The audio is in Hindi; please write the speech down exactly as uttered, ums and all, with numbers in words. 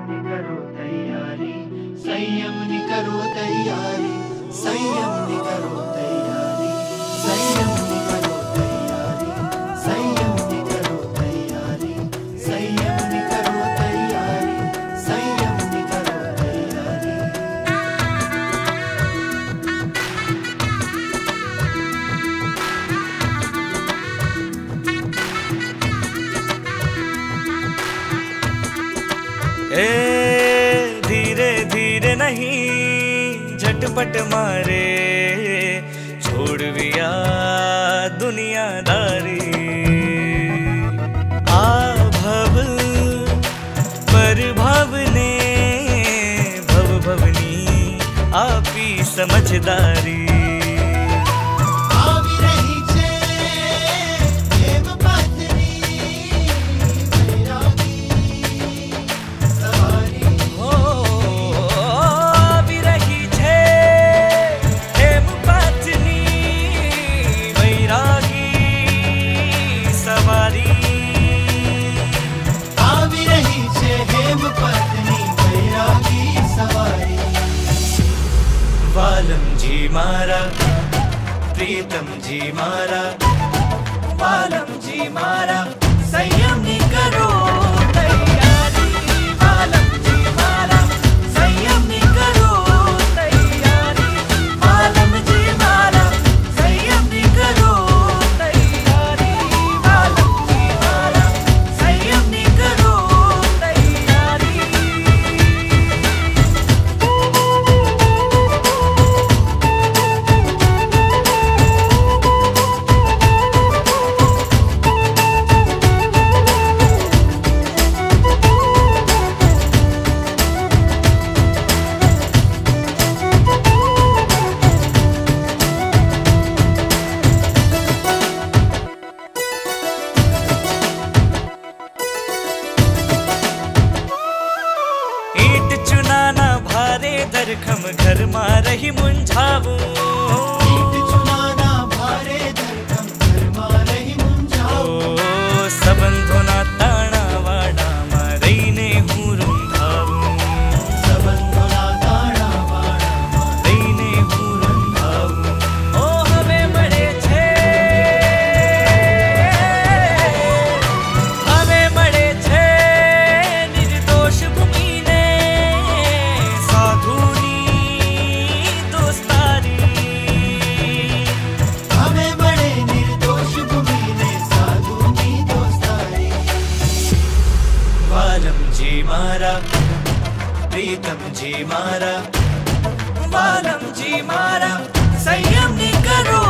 करो तैयारी, संयम नी करो तैयारी, संयम नी करो तैयारी, संयम नी करो तैयारी, संयम नी करो तैयारी, संयम नी करो तैयारी, संयम नी करो तैयारी। ए धीरे धीरे नहीं झटपट मारे, छोड़ दिया दुनियादारी। आ भव पर भवने भव भवनी आपी समझदारी। वालम जी मारा प्रीतम जी मारा, वालम जी मारा संयम नी करो तैयारी। वालम जी मारा संयम नी करो तैयारी, वालम जी मारा संयम नी करो तैयारी, वालम जी मारा संयम नी करो तैयारी। ईट चुनाना भारे दरखम घर मां रही मुंझावू, ईट चुनाना भारे दरखम घर मां रही मुंझावू। ओ सबंधो ना ताना वाड़ा मां रही ने हूँ रुंधावू, सबंधो ना ताना वाड़ा मां रही ने हूँ रुंधावू। ओ हमें बड़े छे हमें बड़े छे निर्दोष भूमि जी मारा प्रीतम जी मारा, वालम जी मारा संयम नी करो